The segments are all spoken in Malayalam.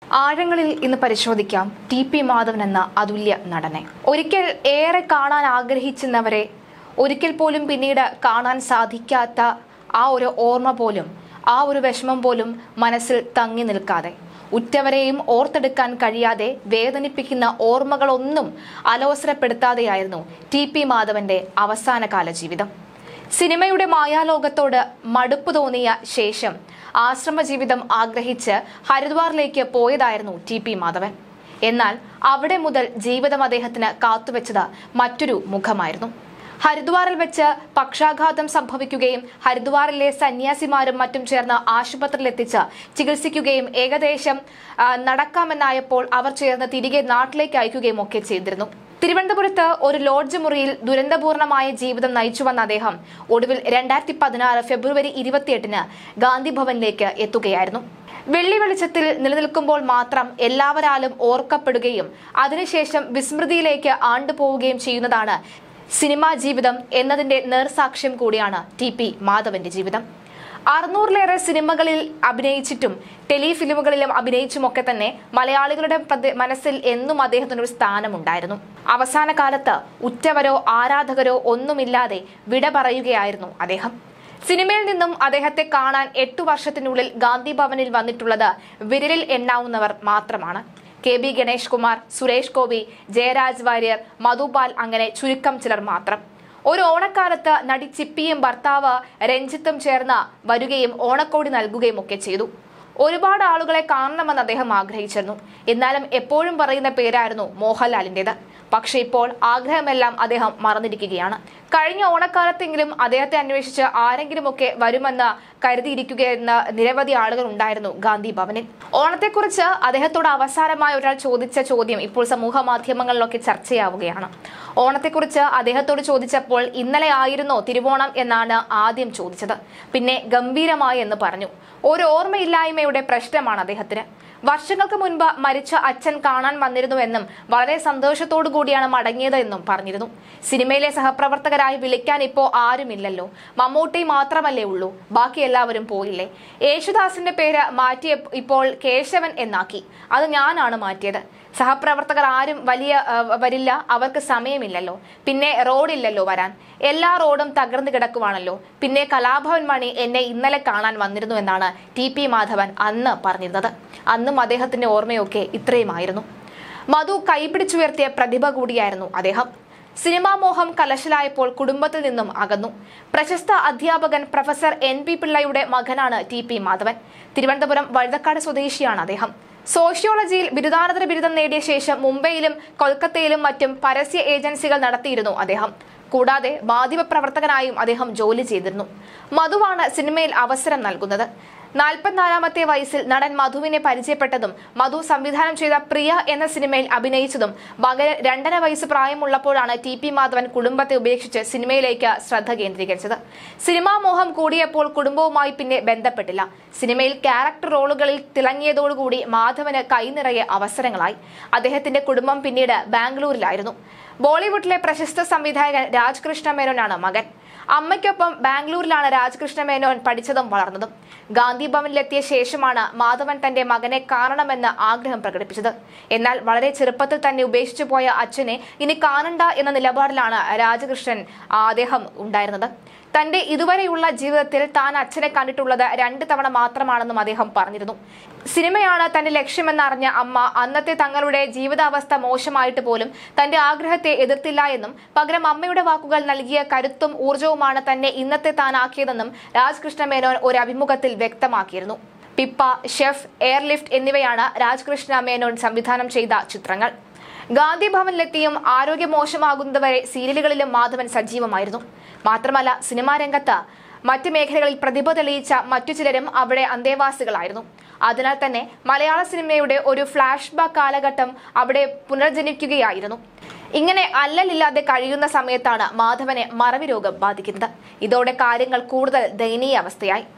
ആഴങ്ങളിൽ ഇന്ന് പരിശോധിക്കാം ടി മാധവൻ എന്ന അതുല്യ നടനെ. ഒരിക്കൽ ഏറെ കാണാൻ ആഗ്രഹിച്ചവരെ ഒരിക്കൽ പോലും പിന്നീട് കാണാൻ സാധിക്കാത്ത ആ ഒരു ഓർമ്മ പോലും, ആ ഒരു വിഷമം പോലും മനസ്സിൽ തങ്ങി നിൽക്കാതെ, ഉറ്റവരെയും ഓർത്തെടുക്കാൻ കഴിയാതെ വേദനിപ്പിക്കുന്ന ഓർമ്മകളൊന്നും അലോസരപ്പെടുത്താതെയായിരുന്നു ടി മാധവന്റെ അവസാനകാല ജീവിതം. സിനിമയുടെ മായാലോകത്തോട് മടുപ്പ് തോന്നിയ ശേഷം ആശ്രമ ജീവിതം ആഗ്രഹിച്ച് ഹരിദ്വാറിലേക്ക് പോയതായിരുന്നു ടി മാധവൻ. എന്നാൽ അവിടെ മുതൽ ജീവിതം അദ്ദേഹത്തിന് കാത്തുവെച്ചത് മറ്റൊരു മുഖമായിരുന്നു. ഹരിദ്വാറിൽ വെച്ച് പക്ഷാഘാതം സംഭവിക്കുകയും ഹരിദ്വാറിലെ സന്യാസിമാരും മറ്റും ചേർന്ന് ആശുപത്രിയിലെത്തിച്ച് ചികിത്സിക്കുകയും ഏകദേശം നടക്കാമെന്നായപ്പോൾ അവർ ചേർന്ന് തിരികെ നാട്ടിലേക്ക് അയക്കുകയും ഒക്കെ ചെയ്തിരുന്നു. തിരുവനന്തപുരത്ത് ഒരു ലോഡ്ജ് മുറിയിൽ ദുരന്തപൂർണമായ ജീവിതം നയിച്ചു വന്ന അദ്ദേഹം ഒടുവിൽ 2016 ഫെബ്രുവരി 28 ഗാന്ധി ഭവനിലേക്ക് എത്തുകയായിരുന്നു. വെള്ളി വെളിച്ചത്തിൽ നിലനിൽക്കുമ്പോൾ മാത്രം എല്ലാവരാലും ഓർക്കപ്പെടുകയും അതിനുശേഷം വിസ്മൃതിയിലേക്ക് ആണ്ടുപോവുകയും ചെയ്യുന്നതാണ് സിനിമാ ജീവിതം എന്നതിന്റെ നേർസാക്ഷ്യം കൂടിയാണ് ടി മാധവന്റെ ജീവിതം. 600-ലേറെ സിനിമകളിൽ അഭിനയിച്ചിട്ടും ടെലിഫിലിമുകളിലും അഭിനയിച്ചുമൊക്കെ തന്നെ മലയാളികളുടെ മനസ്സിൽ എന്നും അദ്ദേഹത്തിനൊരു സ്ഥാനമുണ്ടായിരുന്നു. അവസാന കാലത്ത് ഉറ്റവരോ ആരാധകരോ ഒന്നുമില്ലാതെ വിട പറയുകയായിരുന്നു അദ്ദേഹം. സിനിമയിൽ നിന്നും അദ്ദേഹത്തെ കാണാൻ 8 വർഷത്തിനുള്ളിൽ ഗാന്ധി ഭവനിൽ വന്നിട്ടുള്ളത് വിരലിൽ എണ്ണാവുന്നവർ മാത്രമാണ്. KB ഗണേഷ് കുമാർ, സുരേഷ് ഗോപി, ജയരാജ് വാര്യർ, മധുപാൽ, അങ്ങനെ ചുരുക്കം ചിലർ മാത്രം. ഒരു ഓണക്കാലത്ത് നടി ചിപ്പിയും ഭർത്താവ് രഞ്ജിത്തും ചേർന്ന് വരികയും ഓണക്കോടി നൽകുകയും ഒക്കെ ചെയ്തു. ഒരുപാട് ആളുകളെ കാണണമെന്ന് അദ്ദേഹം ആഗ്രഹിച്ചിരുന്നു. എന്നാലും എപ്പോഴും പറയുന്ന പേരായിരുന്നു മോഹൻലാലിൻ്റെത്. പക്ഷേ ഇപ്പോൾ ആഗ്രഹമെല്ലാം അദ്ദേഹം മറന്നിരിക്കുകയാണ്. കഴിഞ്ഞ ഓണക്കാലത്തെങ്കിലും അദ്ദേഹത്തെ അന്വേഷിച്ച് ആരെങ്കിലുമൊക്കെ വരുമെന്ന് കരുതിയിരിക്കുകയെന്ന നിരവധി ആളുകൾ ഉണ്ടായിരുന്നു ഗാന്ധി ഭവനിൽ. ഓണത്തെക്കുറിച്ച് അദ്ദേഹത്തോട് അവസാനമായി ഒരാൾ ചോദിച്ച ചോദ്യം ഇപ്പോൾ സമൂഹ മാധ്യമങ്ങളിലൊക്കെ ചർച്ചയാവുകയാണ്. ഓണത്തെക്കുറിച്ച് അദ്ദേഹത്തോട് ചോദിച്ചപ്പോൾ ഇന്നലെ ആയിരുന്നോ തിരുവോണം എന്നാണ് ആദ്യം ചോദിച്ചത്. പിന്നെ ഗംഭീരമായി എന്ന് പറഞ്ഞു. ഒരു ഓർമ്മയില്ലായ്മയുടെ പ്രശ്നമാണ് അദ്ദേഹത്തിന്. വർഷങ്ങൾക്ക് മുൻപ് മരിച്ച അച്ഛൻ കാണാൻ വന്നിരുന്നുവെന്നും വളരെ സന്തോഷത്തോടു കൂടിയാണ് മടങ്ങിയത് എന്നും പറഞ്ഞിരുന്നു. സിനിമയിലെ സഹപ്രവർത്തകരായി വിളിക്കാൻ ഇപ്പോൾ ആരുമില്ലല്ലോ, മമ്മൂട്ടി മാത്രമല്ലേ ഉള്ളൂ, ബാക്കി എല്ലാവരും പോയില്ലേ. യേശുദാസിന്റെ പേര് മാറ്റി ഇപ്പോൾ കേശവൻ എന്നാക്കി, അത് ഞാനാണ് മാറ്റിയത്. സഹപ്രവർത്തകർ ആരും വരില്ല, അവർക്ക് സമയമില്ലല്ലോ. പിന്നെ റോഡില്ലല്ലോ വരാൻ, എല്ലാ റോഡും തകർന്നു കിടക്കുവാണല്ലോ. പിന്നെ കലാഭവൻ മണി എന്നെ ഇന്നലെ കാണാൻ വന്നിരുന്നു എന്നാണ് ടി മാധവൻ അന്ന് പറഞ്ഞിരുന്നത്. അന്നും അദ്ദേഹത്തിന്റെ ഓർമ്മയൊക്കെ ഇത്രയുമായിരുന്നു. മധു കൈപിടിച്ചുയർത്തിയ പ്രതിഭ കൂടിയായിരുന്നു അദ്ദേഹം. സിനിമാ മോഹം കലശലായപ്പോൾ കുടുംബത്തിൽ നിന്നും അകന്നു. പ്രശസ്ത അധ്യാപകൻ പ്രൊഫസർ NP പിള്ളയുടെ മകനാണ് ടി മാധവൻ. തിരുവനന്തപുരം വഴുതക്കാട് സ്വദേശിയാണ് അദ്ദേഹം. സോഷ്യോളജിയിൽ ബിരുദാനന്തര ബിരുദം നേടിയ ശേഷം മുംബൈയിലും കൊൽക്കത്തയിലും മറ്റും പരസ്യ ഏജൻസികൾ നടത്തിയിരുന്നു അദ്ദേഹം. കൂടാതെ മാധ്യമപ്രവർത്തകനായും അദ്ദേഹം ജോലി ചെയ്തിരുന്നു. മധുവാണ് സിനിമയിൽ അവസരം നൽകുന്നത്. 44-ാമത്തെ വയസ്സിൽ നടൻ മധുവിനെ പരിചയപ്പെട്ടതും മധു സംവിധാനം ചെയ്ത പ്രിയ എന്ന സിനിമയിൽ അഭിനയിച്ചതും മകന് 2.5 വയസ്സ് പ്രായമുള്ളപ്പോഴാണ് ടി മാധവൻ കുടുംബത്തെ ഉപേക്ഷിച്ച് സിനിമയിലേക്ക് ശ്രദ്ധ കേന്ദ്രീകരിച്ചത്. സിനിമാ മോഹം കൂടിയപ്പോൾ കുടുംബവുമായി പിന്നെ ബന്ധപ്പെട്ടില്ല. സിനിമയിൽ ക്യാരക്ടർ റോളുകളിൽ തിളങ്ങിയതോടുകൂടി മാധവന് കൈനിറയെ അവസരങ്ങളായി. അദ്ദേഹത്തിന്റെ കുടുംബം പിന്നീട് ബാംഗ്ലൂരിലായിരുന്നു. ബോളിവുഡിലെ പ്രശസ്ത സംവിധായകൻ രാജകൃഷ്ണ മേനോനാണ് മകൻ. അമ്മയ്ക്കൊപ്പം ബാംഗ്ലൂരിലാണ് രാജകൃഷ്ണ മേനോൻ പഠിച്ചതും വളർന്നതും. ഗാന്ധി ഭവനിലെത്തിയ ശേഷമാണ് മാധവൻ തന്റെ മകനെ കാണണമെന്ന് ആഗ്രഹം പ്രകടിപ്പിച്ചത്. എന്നാൽ വളരെ ചെറുപ്പത്തിൽ തന്നെ ഉപേക്ഷിച്ചു പോയ അച്ഛനെ ഇനി കാണണ്ട എന്ന നിലപാടിലാണ് രാജകൃഷ്ണൻ അദ്ദേഹം ഉണ്ടായിരുന്നത്. തന്റെ ഇതുവരെയുള്ള ജീവിതത്തിൽ താൻ അച്ഛനെ കണ്ടിട്ടുള്ളത് 2 തവണ മാത്രമാണെന്നും അദ്ദേഹം പറഞ്ഞിരുന്നു. സിനിമയാണ് തന്റെ ലക്ഷ്യമെന്നറിഞ്ഞ അമ്മ അന്നത്തെ തങ്ങളുടെ ജീവിതാവസ്ഥ മോശമായിട്ട് പോലും തന്റെ ആഗ്രഹത്തെ എതിർത്തില്ല എന്നും പകരം അമ്മയുടെ വാക്കുകൾ നൽകിയ കരുത്തും ഊർജവുമാണ് തന്നെ ഇന്നത്തെ താനാക്കിയതെന്നും രാജകൃഷ്ണ മേനോൻ ഒരു അഭിമുഖത്തിൽ വ്യക്തമാക്കിയിരുന്നു. പിപ്പ, ഷെഫ്, എയർലിഫ്റ്റ് എന്നിവയാണ് രാജകൃഷ്ണ മേനോൻ സംവിധാനം ചെയ്ത ചിത്രങ്ങൾ. ഗാന്ധി ഭവനിലെത്തിയും ആരോഗ്യം മോശമാകുന്നതുവരെ സീരിയലുകളിലും മാധവൻ സജീവമായിരുന്നു. മാത്രമല്ല സിനിമാ രംഗത്ത് മറ്റ് മേഖലകളിൽ പ്രതിഭ തെളിയിച്ച മറ്റു ചിലരും അവിടെ അന്തേവാസികളായിരുന്നു. അതിനാൽ തന്നെ മലയാള സിനിമയുടെ ഒരു ഫ്ലാഷ് ബാക്ക് കാലഘട്ടം അവിടെ പുനർജനിക്കുകയായിരുന്നു. ഇങ്ങനെ അല്ലലില്ലാതെ കഴിയുന്ന സമയത്താണ് മാധവനെ മറവി രോഗം ബാധിക്കുന്നത്. ഇതോടെ കാര്യങ്ങൾ കൂടുതൽ ദയനീയ അവസ്ഥയായി.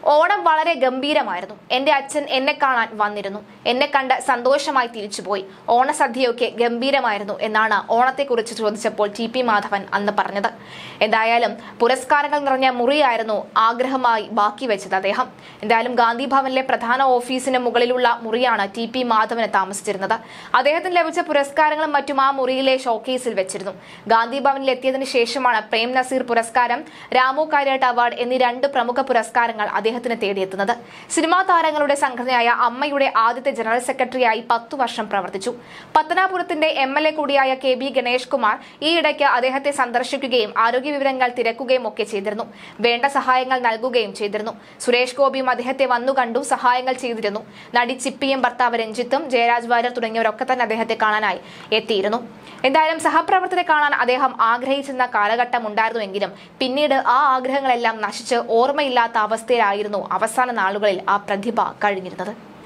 ഓണം വളരെ ഗംഭീരമായിരുന്നു. എന്റെ അച്ഛൻ എന്നെ കാണാൻ വന്നിരുന്നു. എന്നെ കണ്ട് സന്തോഷമായി തിരിച്ചുപോയി. ഓണസദ്യയൊക്കെ ഗംഭീരമായിരുന്നു എന്നാണ് ഓണത്തെക്കുറിച്ച് ചോദിച്ചപ്പോൾ ടി പി മാധവൻ അന്ന് പറഞ്ഞത്. എന്തായാലും പുരസ്കാരങ്ങൾ നിറഞ്ഞ മുറിയായിരുന്നു ആഗ്രഹമായി ബാക്കി വെച്ചത് അദ്ദേഹം. എന്തായാലും ഗാന്ധി ഭവനിലെ പ്രധാന ഓഫീസിന് മുകളിലുള്ള മുറിയാണ് ടി പി മാധവന് താമസിച്ചിരുന്നത്. അദ്ദേഹത്തിന് ലഭിച്ച പുരസ്കാരങ്ങളും മറ്റും ആ മുറിയിലെ ഷോക്കേസിൽ വെച്ചിരുന്നു. ഗാന്ധി ഭവനിൽ എത്തിയതിനു ശേഷമാണ് പ്രേം നസീർ പുരസ്കാരം, രാമു കാര്യാട്ട് അവാർഡ് എന്നീ 2 പ്രമുഖ പുരസ്കാരങ്ങൾ അദ്ദേഹത്തിന് തേടിയെത്തുന്നത്. സിനിമാ താരങ്ങളുടെ സംഘടനയായ അമ്മയുടെ ആദ്യത്തെ ജനറൽ സെക്രട്ടറിയായി 10 വർഷം പ്രവർത്തിച്ചു. പത്തനാപുരത്തിന്റെ MLA കൂടിയായ KB ഗണേഷ് കുമാർ ഈയിടയ്ക്ക് അദ്ദേഹത്തെ സന്ദർശിക്കുകയും ആരോഗ്യ വിവരങ്ങൾ തിരക്കുകയും ഒക്കെ ചെയ്തിരുന്നു. വേണ്ട സഹായങ്ങൾ നൽകുകയും ചെയ്തിരുന്നു. സുരേഷ് ഗോപിയും അദ്ദേഹത്തെ വന്നു കണ്ടു സഹായങ്ങൾ ചെയ്തിരുന്നു. നടി ചിപ്പിയും ഭർത്താവ് രഞ്ജിത്തും ജയരാജ് വാര്യർ തുടങ്ങിയവരൊക്കെ തന്നെ അദ്ദേഹത്തെ കാണാനായി എത്തിയിരുന്നു. എന്തായാലും സഹപ്രവർത്തകരെ കാണാൻ അദ്ദേഹം ആഗ്രഹിച്ചിരുന്ന കാലഘട്ടം ഉണ്ടായിരുന്നുവെങ്കിലും പിന്നീട് ആ ആഗ്രഹങ്ങളെല്ലാം നശിച്ച് ഓർമ്മയില്ലാത്ത അവസ്ഥയിലായിരുന്നു അവസാന നാളുകളിൽ ആ പ്രതിഭ കഴിഞ്ഞിരുന്നത്.